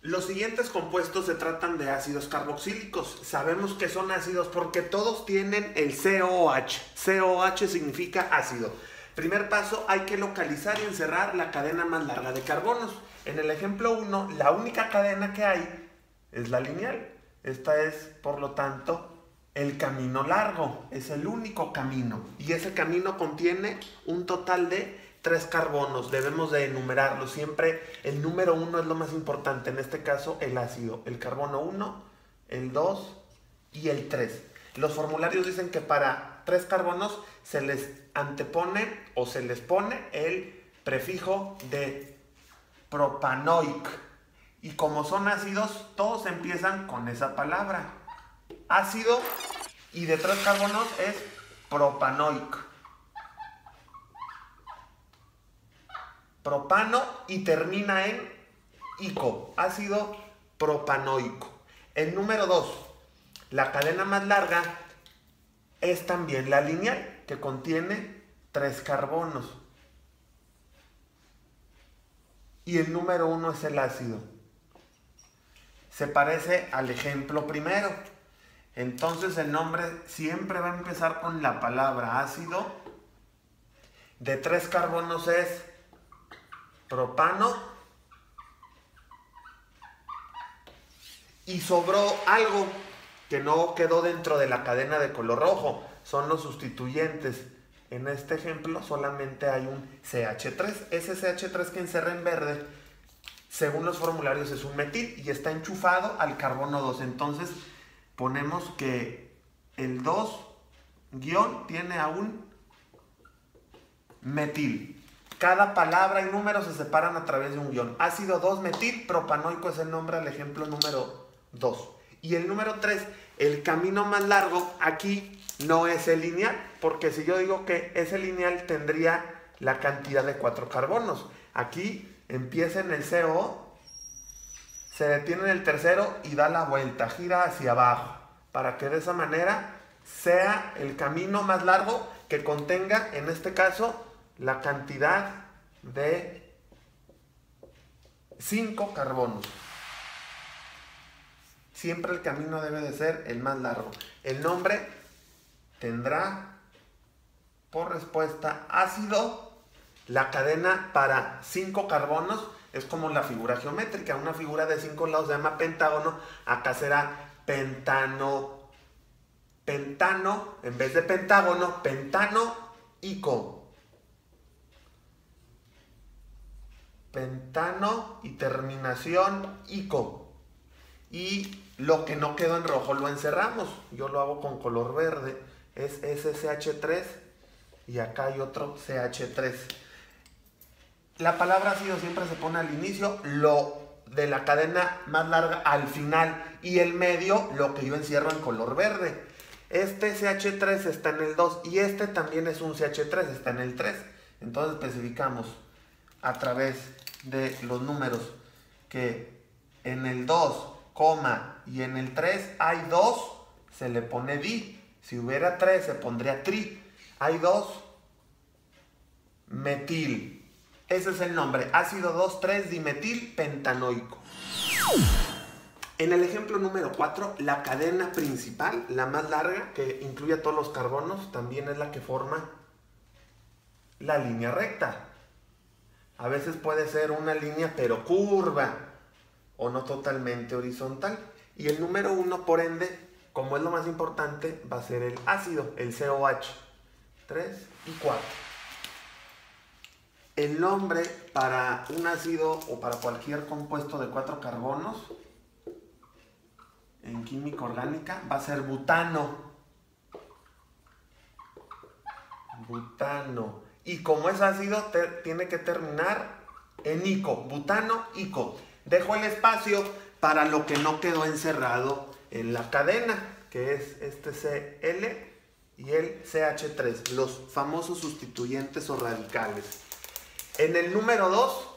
Los siguientes compuestos se tratan de ácidos carboxílicos. Sabemos que son ácidos porque todos tienen el COH. COH significa ácido. Primer paso, hay que localizar y encerrar la cadena más larga de carbonos. En el ejemplo 1, la única cadena que hay es la lineal. Esta es, por lo tanto, el camino largo. Es el único camino. Y ese camino contiene un total de 3 carbonos. Debemos de enumerarlos. Siempre el número 1 es lo más importante. En este caso, el ácido. El carbono 1, el 2 y el 3. Los formularios dicen que para 3 carbonos se les antepone o se les pone el prefijo de propanoic. Y como son ácidos, todos empiezan con esa palabra. Ácido y de 3 carbonos es propanoic. Propano y termina en ico, ácido propanoico. El número 2, la cadena más larga es también la lineal, que contiene 3 carbonos. Y el número 1 es el ácido. Se parece al ejemplo primero. Entonces el nombre siempre va a empezar con la palabra ácido. De 3 carbonos es propano. Y sobró algo que no quedó dentro de la cadena de color rojo. Son los sustituyentes. En este ejemplo solamente hay un CH3. Ese CH3 que encerra en verde, según los formularios, es un metil y está enchufado al carbono 2. Entonces ponemos que el 2- tiene a un metil. Cada palabra y número se separan a través de un guión. Ácido 2-metil propanoico es el nombre al ejemplo número 2. Y el número 3, el camino más largo, aquí no es el lineal, porque si yo digo que es el lineal tendría la cantidad de 4 carbonos. Aquí empieza en el CO, se detiene en el tercero y da la vuelta, gira hacia abajo, para que de esa manera sea el camino más largo que contenga, en este caso, la cantidad de 5 carbonos. Siempre el camino debe de ser el más largo. El nombre tendrá por respuesta ácido. La cadena para 5 carbonos es como la figura geométrica. Una figura de 5 lados se llama pentágono. Acá será pentano. Pentano, en vez de pentágono, pentanoico. Pentano y terminación ico. Y lo que no quedó en rojo lo encerramos. Yo lo hago con color verde. Es SCH3 y acá hay otro CH3. La palabra ácido siempre se pone al inicio, lo de la cadena más larga al final y el medio lo que yo encierro en color verde. Este CH3 está en el 2 y este también es un CH3, está en el 3. Entonces especificamos a través de los números que en el 2, y en el 3 hay 2, se le pone di. Si hubiera 3 se pondría tri. Hay 2 metil. Ese es el nombre, ácido 2,3-dimetil pentanoico. En el ejemplo número 4, la cadena principal, la más larga, que incluye a todos los carbonos, también es la que forma la línea recta. A veces puede ser una línea pero curva o no totalmente horizontal. Y el número 1, por ende, como es lo más importante, va a ser el ácido, el COH. 3 y 4. El nombre para un ácido o para cualquier compuesto de 4 carbonos en química orgánica va a ser butano. Butano. Y como es ácido, tiene que terminar en ico. Butano, ico. Dejo el espacio para lo que no quedó encerrado en la cadena, que es este Cl y el CH3, los famosos sustituyentes o radicales. En el número 2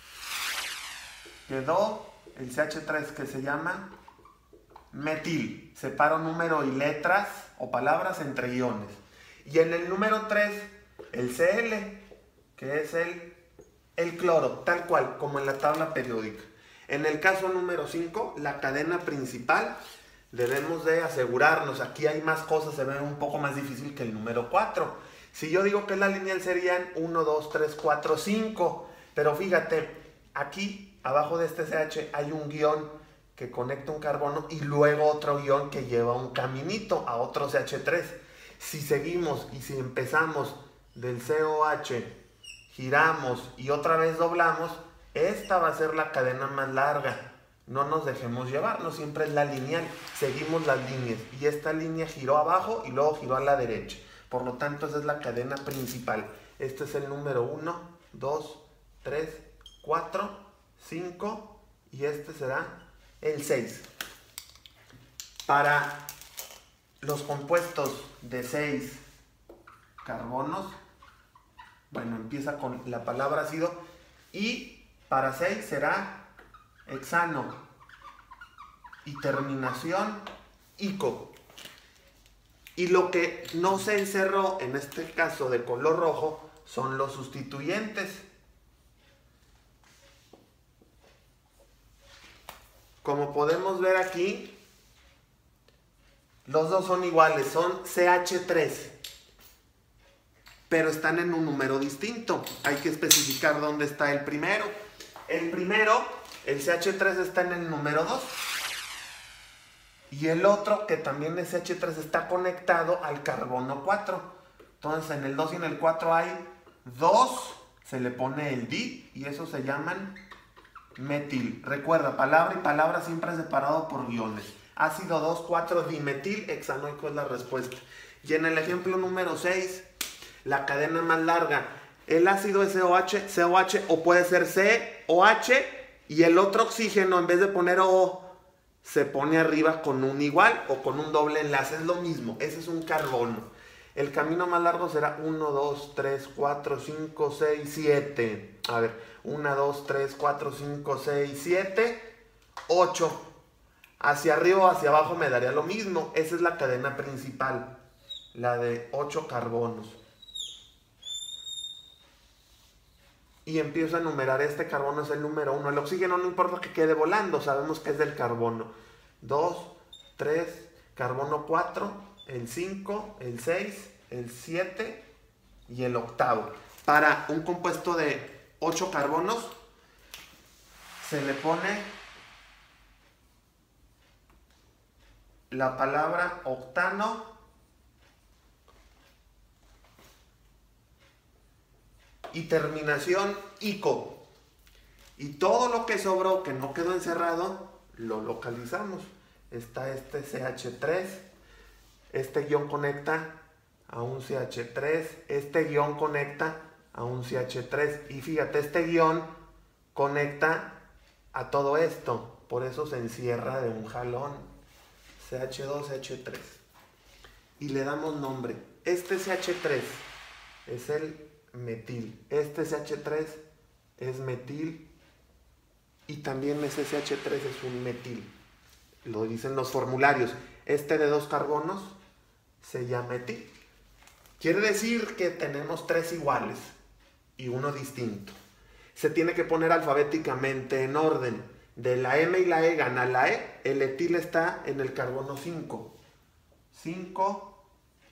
quedó el CH3 que se llama metil. Separo número y letras o palabras entre iones. Y en el número 3, el Cl, que es el cloro, tal cual como en la tabla periódica. En el caso número 5, la cadena principal, debemos de asegurarnos, aquí hay más cosas, se ve un poco más difícil que el número 4. Si yo digo que la lineal serían 1, 2, 3, 4, 5, pero fíjate, aquí abajo de este CH hay un guión que conecta un carbono y luego otro guión que lleva un caminito a otro CH3. Si seguimos y si empezamos del COH, giramos y otra vez doblamos, esta va a ser la cadena más larga. No nos dejemos llevar, no siempre es la lineal, seguimos las líneas y esta línea giró abajo y luego giró a la derecha. Por lo tanto, esa es la cadena principal. Este es el número 1, 2, 3, 4, 5 y este será el 6. Para los compuestos de 6 carbonos, bueno, empieza con la palabra ácido y para 6 será hexano y terminación ico. Y lo que no se encerró en este caso de color rojo son los sustituyentes. Como podemos ver aquí, los dos son iguales, son CH3, pero están en un número distinto. Hay que especificar dónde está el primero. El primero, el CH3, está en el número 2. Y el otro, que también es CH3, está conectado al carbono 4. Entonces en el 2 y en el 4 hay 2, se le pone el di y eso se llaman metil. Recuerda, palabra y palabra siempre separado por guiones. Ácido 2,4 dimetil hexanoico es la respuesta. Y en el ejemplo número 6, la cadena más larga, el ácido es COH o puede ser COH y el otro oxígeno en vez de poner O se pone arriba con un igual o con un doble enlace, es lo mismo, ese es un carbono. El camino más largo será 1, 2, 3, 4, 5, 6, 7. A ver, 1, 2, 3, 4, 5, 6, 7, 8. Hacia arriba o hacia abajo me daría lo mismo. Esa es la cadena principal, la de 8 carbonos. Y empiezo a enumerar, este carbono es el número 1. El oxígeno no importa que quede volando, sabemos que es del carbono. 2, 3, carbono 4, el 5, el 6, el 7 y el octavo. Para un compuesto de 8 carbonos se le pone la palabra octano y terminación ico. Y todo lo que sobró, que no quedó encerrado, lo localizamos. Está este CH3, este guión conecta a un CH3, este guión conecta a un CH3. Y fíjate, este guión conecta a todo esto, por eso se encierra de un jalón. CH2, CH3. Y le damos nombre. Este CH3 es el metil. Este CH3 es metil y también ese CH3 es un metil. Lo dicen los formularios. Este de 2 carbonos se llama etil. Quiere decir que tenemos 3 iguales y uno distinto. Se tiene que poner alfabéticamente en orden. De la M y la E gana la E. El etil está en el carbono 5. 5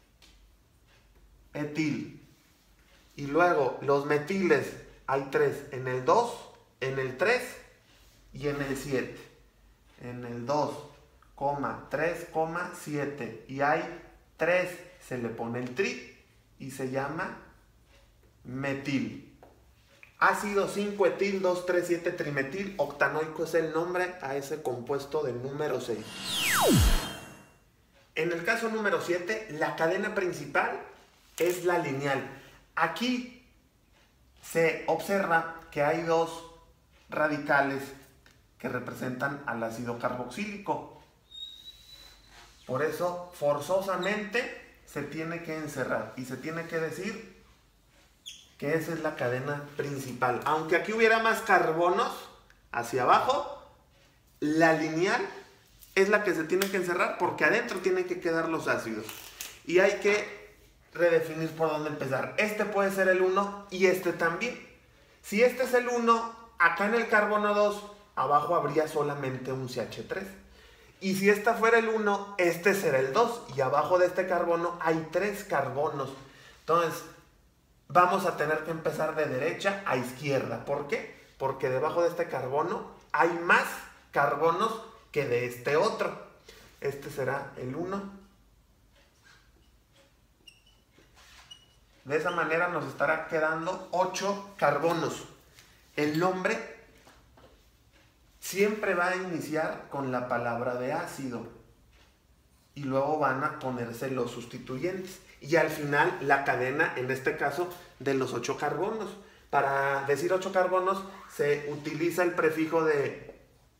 etil. Y luego los metiles hay 3 en el 2, en el 3 y en el 7. En el 2, 3, 7. Y hay 3, se le pone el tri y se llama metil. Ácido 5-etil 2,3,7 trimetil octanoico es el nombre a ese compuesto del número 6. En el caso número 7, la cadena principal es la lineal. Aquí se observa que hay 2 radicales que representan al ácido carboxílico. Por eso, forzosamente, se tiene que encerrar y se tiene que decir que esa es la cadena principal. Aunque aquí hubiera más carbonos hacia abajo, la lineal es la que se tiene que encerrar porque adentro tienen que quedar los ácidos. Y hay que redefinir por dónde empezar. Este puede ser el 1 y este también. Si este es el 1, acá en el carbono 2 abajo habría solamente un CH3. Y si esta fuera el 1, este será el 2. Y abajo de este carbono hay 3 carbonos. Entonces, vamos a tener que empezar de derecha a izquierda. ¿Por qué? Porque debajo de este carbono hay más carbonos que de este otro. Este será el 1. De esa manera nos estará quedando 8 carbonos. El nombre siempre va a iniciar con la palabra de ácido. Y luego van a ponerse los sustituyentes. Y al final la cadena, en este caso, de los 8 carbonos. Para decir 8 carbonos se utiliza el prefijo de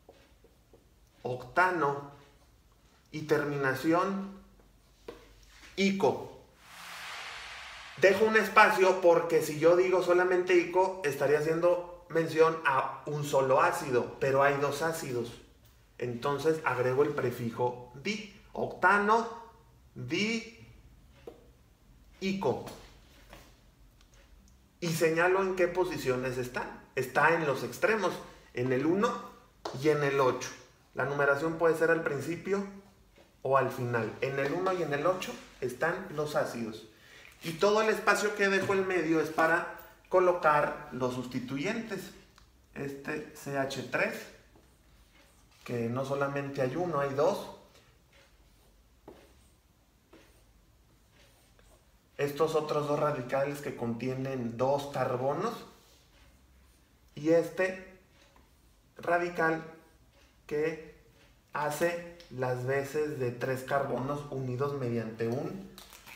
octano y terminación ico. Dejo un espacio porque si yo digo solamente ico, estaría haciendo mención a un solo ácido, pero hay 2 ácidos. Entonces agrego el prefijo di, octano, di, ico. Y señalo en qué posiciones están. Está en los extremos, en el 1 y en el 8. La numeración puede ser al principio o al final. En el 1 y en el 8 están los ácidos. Y todo el espacio que dejo en medio es para colocar los sustituyentes. Este CH3, que no solamente hay uno, hay 2. Estos otros 2 radicales que contienen 2 carbonos. Y este radical que hace las veces de 3 carbonos unidos mediante un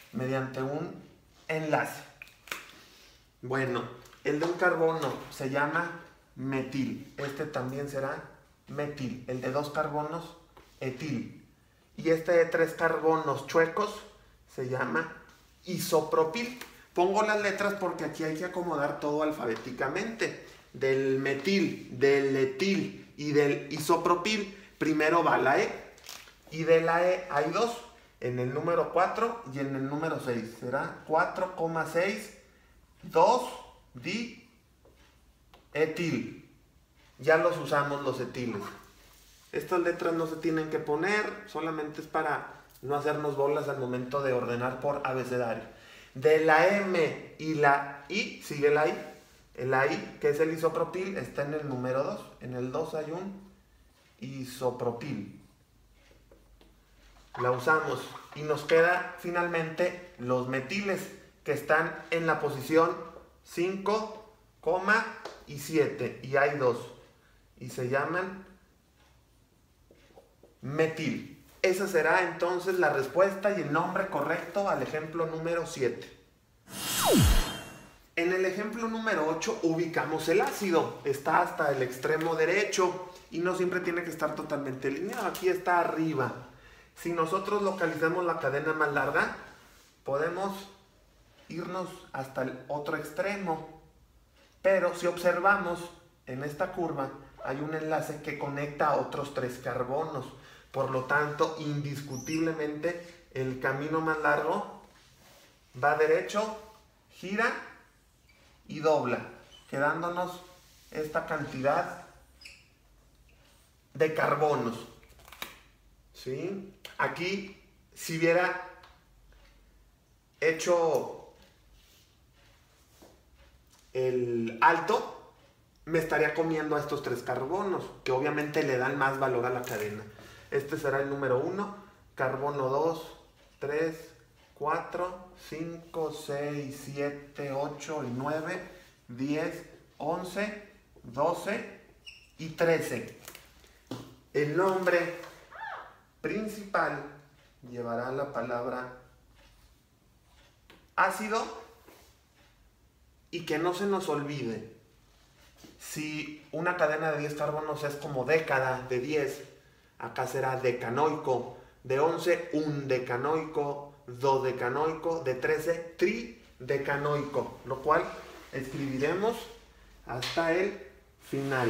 enlace. Bueno, el de un carbono se llama metil. Este también será metil. El de 2 carbonos, etil. Y este de 3 carbonos chuecos se llama isopropil. Pongo las letras porque aquí hay que acomodar todo alfabéticamente. Del metil, del etil y del isopropil, primero va la E. Y de la E hay 2. En el número 4 y en el número 6. Será 4,6, 2 di etil. Ya los usamos los etiles. Estas letras no se tienen que poner, solamente es para no hacernos bolas al momento de ordenar por abecedario. De la M y la I, sigue la I. El I, que es el isopropil, está en el número 2. En el 2 hay un isopropil. La usamos y nos queda finalmente los metiles que están en la posición 5, y 7 y hay 2 y se llaman metil. Esa será entonces la respuesta y el nombre correcto al ejemplo número 7. En el ejemplo número 8 ubicamos el ácido. Está hasta el extremo derecho y no siempre tiene que estar totalmente alineado. Aquí está arriba. Si nosotros localizamos la cadena más larga, podemos irnos hasta el otro extremo. Pero si observamos en esta curva, hay un enlace que conecta a otros 3 carbonos. Por lo tanto, indiscutiblemente, el camino más largo va derecho, gira y dobla, quedándonos esta cantidad de carbonos. ¿Sí? Aquí, si hubiera hecho el alto, me estaría comiendo a estos 3 carbonos, que obviamente le dan más valor a la cadena. Este será el número 1, carbono 2, 3, 4, 5, 6, 7, 8 y 9, 10, 11, 12 y 13. El nombre principal llevará la palabra ácido y que no se nos olvide, si una cadena de 10 carbonos es como década de 10, acá será decanoico, de 11 undecanoico, dodecanoico, de 13 tridecanoico, lo cual escribiremos hasta el final.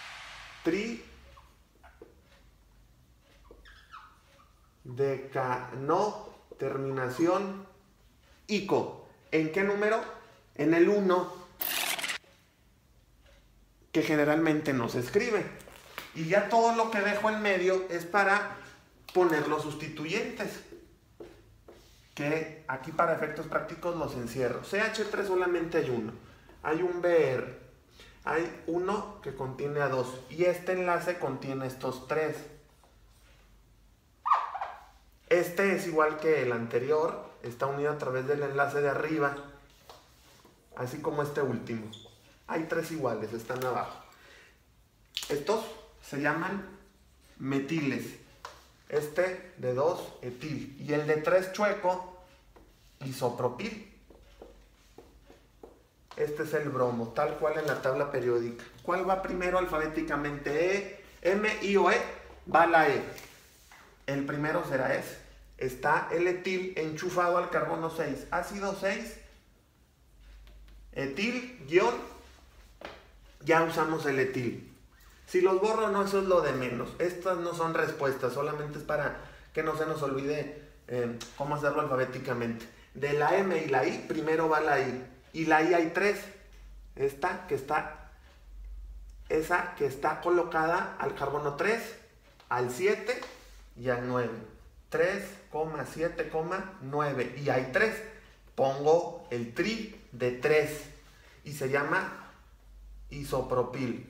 Decano, terminación ico. ¿En qué número? En el 1, que generalmente no se escribe. Y ya todo lo que dejo en medio es para poner los sustituyentes, que aquí para efectos prácticos los encierro. CH3 solamente hay uno. Hay un BR. Hay uno que contiene a 2. Y este enlace contiene estos 3. Este es igual que el anterior. Está unido a través del enlace de arriba. Así como este último. Hay 3 iguales, están abajo. Estos se llaman metiles. Este de 2, etil. Y el de 3 chueco, isopropil. Este es el bromo, tal cual en la tabla periódica. ¿Cuál va primero alfabéticamente? E, M, I o E. Va la E. El primero será ese. Está el etil enchufado al carbono 6. Ácido 6. Etil, guión. Ya usamos el etil. Si los borro, no, eso es lo de menos. Estas no son respuestas, solamente es para que no se nos olvide cómo hacerlo alfabéticamente. De la M y la I, primero va la I. Y la I hay 3. Esa que está colocada al carbono 3, al 7 y al 9. 3, 7, 9. Y hay 3. Pongo el tri de 3 y se llama isopropil.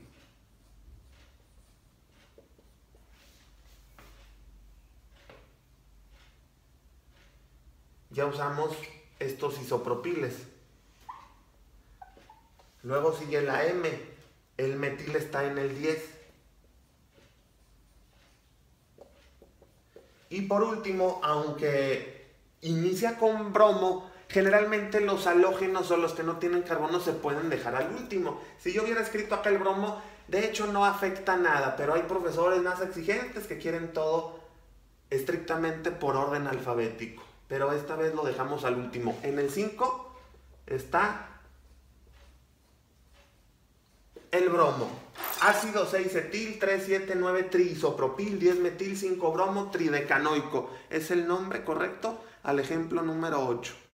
Ya usamos estos isopropiles. Luego sigue la M. El metil está en el 10. Y por último, aunque inicia con bromo, generalmente los halógenos o los que no tienen carbono se pueden dejar al último. Si yo hubiera escrito acá el bromo, de hecho no afecta nada, pero hay profesores más exigentes que quieren todo estrictamente por orden alfabético. Pero esta vez lo dejamos al último. En el 5 está el bromo. Ácido 6 etil, 3, 7, 9 triisopropil, 10 metil, 5 bromo, tridecanoico. Es el nombre correcto al ejemplo número 8.